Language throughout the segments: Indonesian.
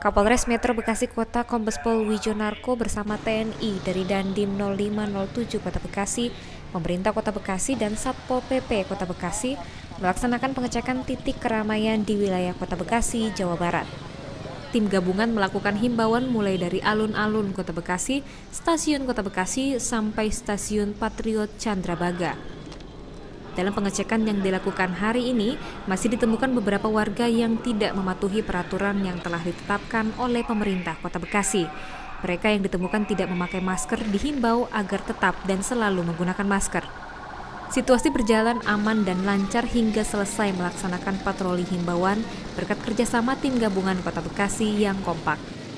Kapolres Metro Bekasi Kota Kombes Pol Wijonarko bersama TNI dari Dandim 0507 Kota Bekasi, pemerintah Kota Bekasi dan Satpol PP Kota Bekasi melaksanakan pengecekan titik keramaian di wilayah Kota Bekasi, Jawa Barat. Tim gabungan melakukan himbauan mulai dari alun-alun Kota Bekasi, stasiun Kota Bekasi, sampai stasiun Patriot Candrabaga. Dalam pengecekan yang dilakukan hari ini, masih ditemukan beberapa warga yang tidak mematuhi peraturan yang telah ditetapkan oleh pemerintah Kota Bekasi. Mereka yang ditemukan tidak memakai masker dihimbau agar tetap dan selalu menggunakan masker. Situasi berjalan aman dan lancar hingga selesai melaksanakan patroli himbauan berkat kerjasama tim gabungan Kota Bekasi yang kompak.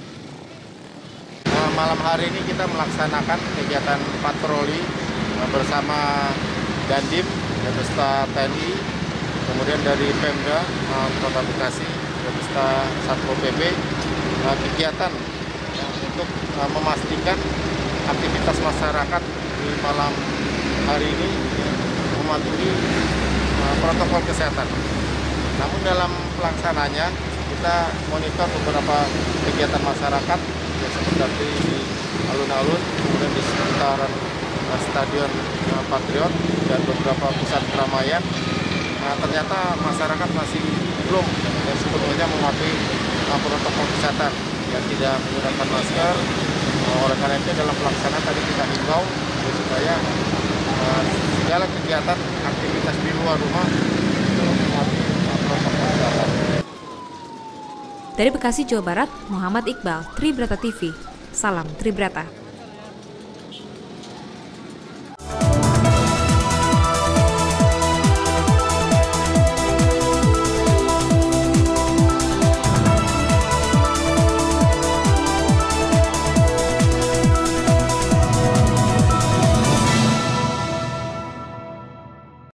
Malam hari ini kita melaksanakan kegiatan patroli bersama Dandim, beserta TNI, kemudian dari Pemda Kota Bekasi, beserta Satpol PP, kegiatan untuk memastikan aktivitas masyarakat di malam hari ini mematuhi protokol kesehatan. Namun dalam pelaksananya kita monitor beberapa kegiatan masyarakat seperti di alun-alun, kemudian di sekitaran Stadion Patriot dan beberapa pusat keramaian. Ternyata masyarakat masih belum sepenuhnya mematuhi protokol kesehatan yang tidak menggunakan masker. Oleh karena itu dalam pelaksanaan tadi kita himbau supaya segala kegiatan aktivitas di luar rumah mematuhi protokol kesehatan. Dari Bekasi, Jawa Barat, Muhammad Iqbal, Tribrata TV. Salam Tribrata.